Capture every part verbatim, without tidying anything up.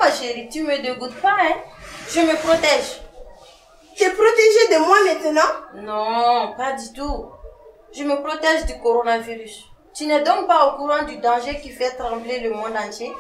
ma chérie, tu me dégoûtes pas, hein? Je me protège. Tu es protégée de moi maintenant? Non, pas du tout. Je me protège du coronavirus. Tu n'es donc pas au courant du danger qui fait trembler le monde entier?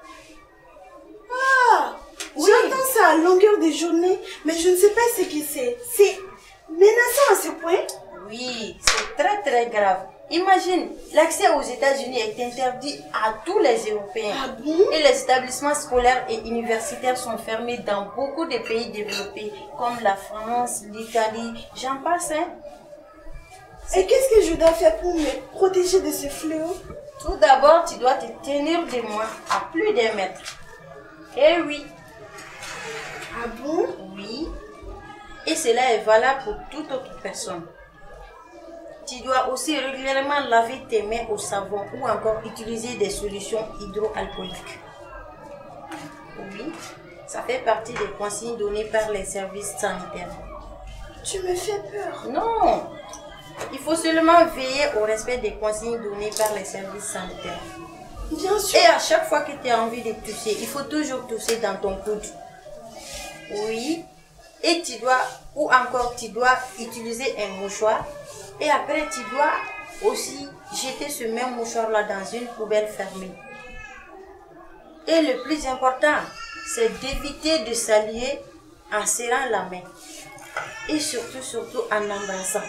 Ah, oui. J'entends ça à longueur de journée, mais je ne sais pas ce que c'est. C'est menaçant à ce point? Oui, c'est très très grave. Imagine, l'accès aux États-Unis est interdit à tous les Européens. Ah bon? Et les établissements scolaires et universitaires sont fermés dans beaucoup de pays développés, comme la France, l'Italie, j'en passe, hein? Et qu'est-ce que je dois faire pour me protéger de ce fléau? Tout d'abord, tu dois te tenir de moi à plus d'un mètre. Eh oui. Ah bon? Oui. Et cela est valable pour toute autre personne. Tu dois aussi régulièrement laver tes mains au savon ou encore utiliser des solutions hydroalcooliques. Oui, ça fait partie des consignes données par les services sanitaires. Tu me fais peur. Non, il faut seulement veiller au respect des consignes données par les services sanitaires. Bien sûr. Et à chaque fois que tu as envie de tousser, il faut toujours tousser dans ton coude. Oui. Et tu dois, ou encore tu dois utiliser un mouchoir. Et après, tu dois aussi jeter ce même mouchoir-là dans une poubelle fermée. Et le plus important, c'est d'éviter de saluer en serrant la main. Et surtout, surtout en embrassant.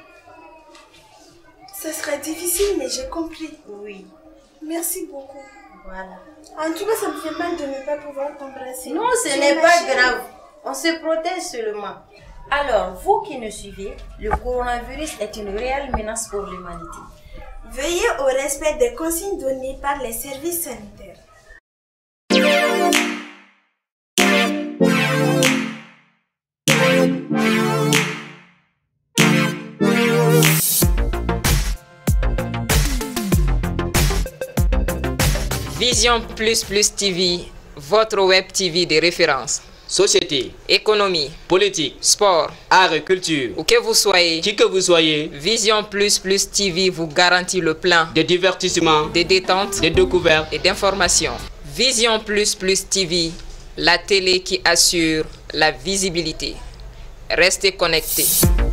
Ça sera difficile, mais j'ai compris. Oui. Merci beaucoup. Voilà. En tout cas, ça me fait mal de ne pas pouvoir t'embrasser. Non, ce n'est pas grave. On se protège seulement. Alors, vous qui nous suivez, le coronavirus est une réelle menace pour l'humanité. Veuillez au respect des consignes données par les services sanitaires. Vision Plus Plus T V, votre web T V de référence. Société, économie, politique, sport, art et culture. Où que vous soyez, Qui que vous soyez, Vision Plus Plus T V vous garantit le plan de divertissement, de détente, de découverte et d'information. Vision Plus Plus T V, la télé qui assure la visibilité. Restez connectés.